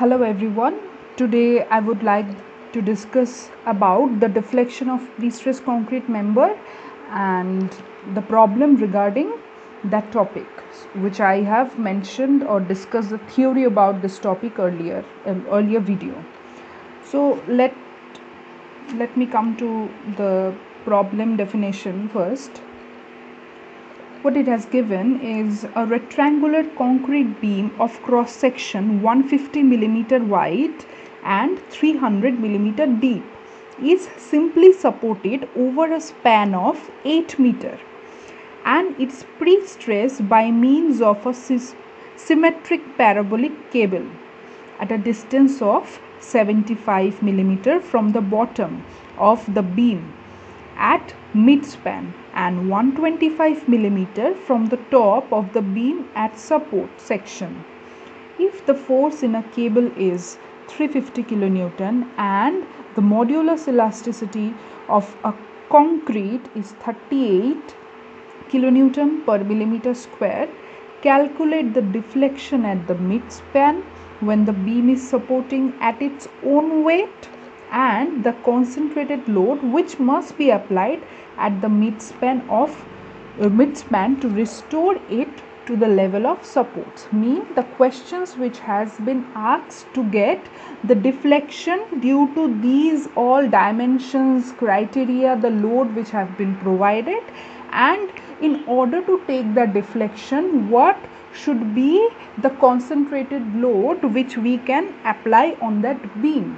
Hello everyone. Today I would like to discuss about the deflection of pre-stressed concrete member and the problem regarding that topic, which I have mentioned or discussed the theory about this topic earlier video. So let me come to the problem definition first. What it has given is a rectangular concrete beam of cross section 150 mm wide and 300 mm deep is simply supported over a span of 8 meter, and it's pre-stressed by means of a symmetric parabolic cable at a distance of 75 mm from the bottom of the beam at midspan and 125 mm from the top of the beam at support section. If the force in a cable is 350 kN and the modulus elasticity of a concrete is 38 kN per millimeter square, calculate the deflection at the midspan when the beam is supporting at its own weight and the concentrated load which must be applied at the midspan to restore it to the level of support. Mean the questions which has been asked to get the deflection due to these all dimensions, criteria, the load which have been provided, and in order to take the deflection, what should be the concentrated load which we can apply on that beam.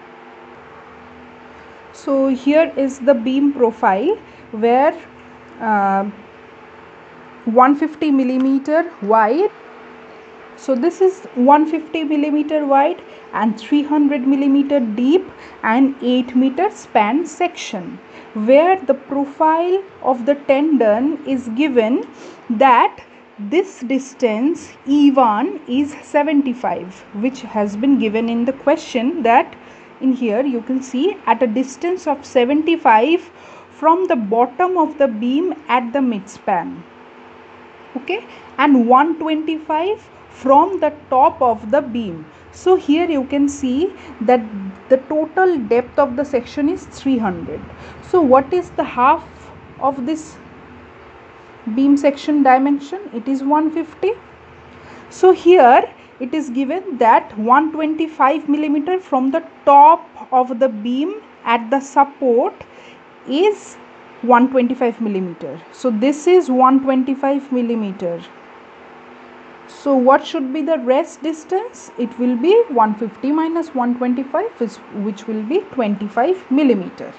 So here is the beam profile where 150 millimeter wide. So this is 150 millimeter wide and 300 millimeter deep and 8 meter span section, where the profile of the tendon is given that this distance E1 is 75, which has been given in the question. That in here you can see at a distance of 75 from the bottom of the beam at the midspan, okay, and 125 from the top of the beam. So here you can see that the total depth of the section is 300. So what is the half of this beam section dimension? It is 150. So here it is given that 125 millimeter from the top of the beam at the support is 125 millimeter. So this is 125 millimeter. So what should be the rest distance? It will be 150 minus 125, which will be 25 millimeter.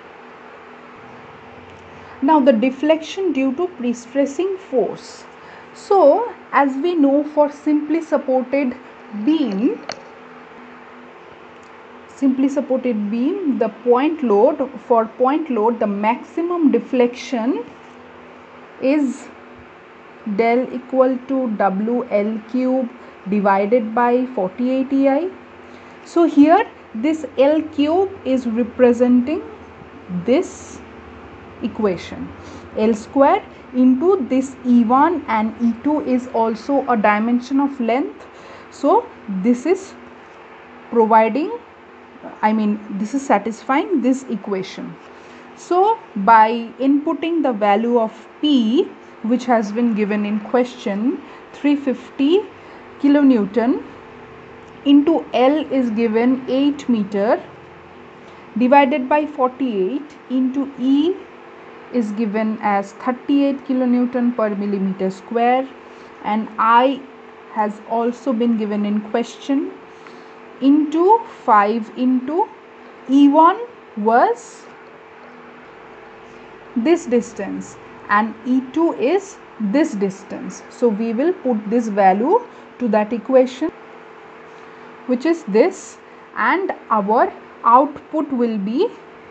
Now the deflection due to pre-stressing force. So as we know, for simply supported beam, the point load, the maximum deflection is del equal to WL cube divided by 48 EI. So here this L cube is representing this equation. L square into this E1 and E2 is also a dimension of length. So this is this is satisfying this equation. So by inputting the value of P, which has been given in question, 350 kilonewton, into L is given 8 meter divided by 48 into E is given as 38 kilonewton per millimeter square, and I has also been given in question, into 5 into E1 was this distance and E2 is this distance. So we will put this value to that equation, which is this, and our output will be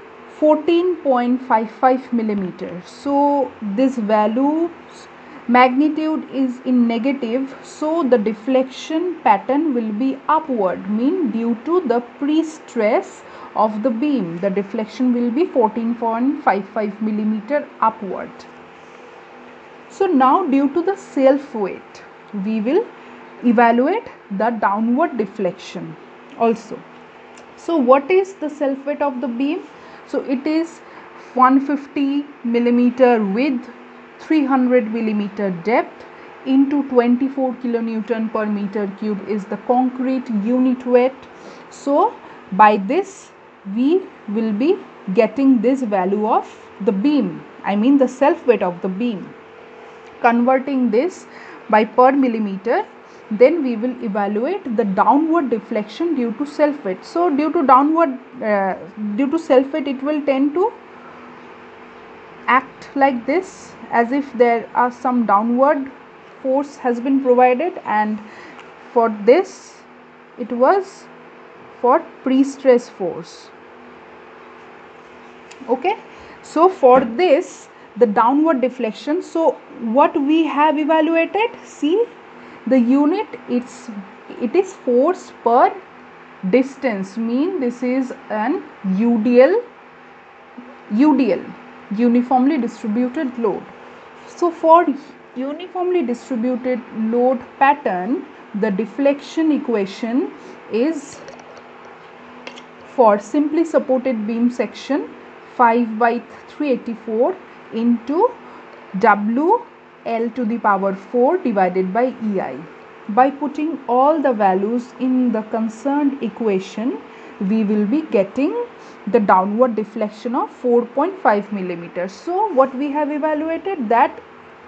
14.55 millimeters. So this value's magnitude is in negative, so the deflection pattern will be upward, mean due to the pre-stress of the beam, the deflection will be 14.55 millimeter upward. So now due to the self weight, we will evaluate the downward deflection also. So what is the self weight of the beam? So it is 150 millimeter width, 300 millimeter depth into 24 kilonewton per meter cube is the concrete unit weight. So by this we will be getting this value of the beam, I mean the self weight of the beam. Converting this by per millimeter, then we will evaluate the downward deflection due to self weight. So due to self weight, it will tend to act like this, as if there are some downward force has been provided, and for this it was for pre-stress force. Okay, so for this the downward deflection, so what we have evaluated, see the unit, it is force per distance, mean this is an UDL, uniformly distributed load. So for uniformly distributed load pattern, the deflection equation is, for simply supported beam section, 5 by 384 into WL to the power 4 divided by EI. By putting all the values in the concerned equation, we will be getting the downward deflection of 4.5 millimeters. So what we have evaluated, that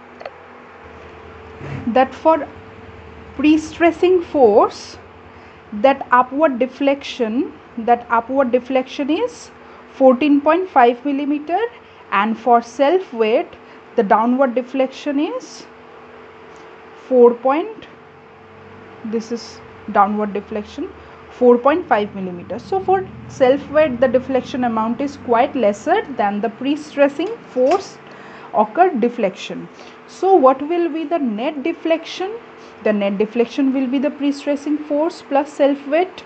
for pre-stressing force, that upward deflection is 14.5 millimeter, and for self weight the downward deflection is 4.5 millimeters. So for self weight the deflection amount is quite lesser than the pre-stressing force occurred deflection. So what will be the net deflection? The net deflection will be the pre-stressing force plus self weight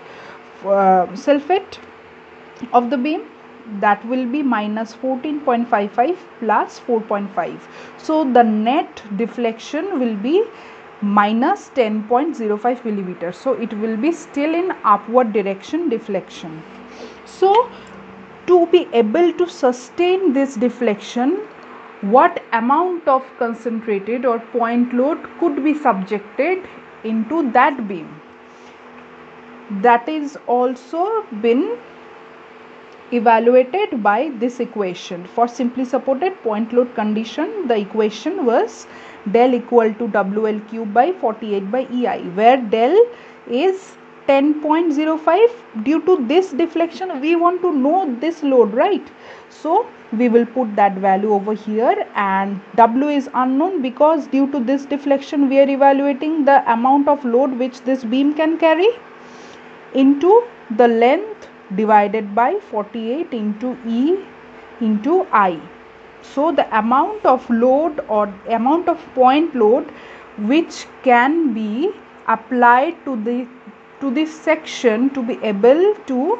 of the beam, that will be minus 14.55 plus 4.5. So the net deflection will be minus 10.05 millimeters. So it will be still in upward direction deflection. So to be able to sustain this deflection, what amount of concentrated or point load could be subjected into that beam? That is also been evaluated by this equation. For simply supported point load condition, the equation was del equal to WL cube by 48 by EI, where del is 10.05. Due to this deflection we want to know this load, right? So we will put that value over here, and W is unknown because due to this deflection we are evaluating the amount of load which this beam can carry, into the length divided by 48 into E into I. So the amount of load or amount of point load which can be applied to this section to be able to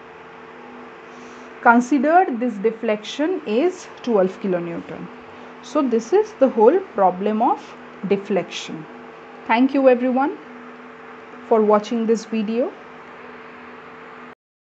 consider this deflection is 12 kilonewton. So this is the whole problem of deflection. Thank you everyone for watching this video.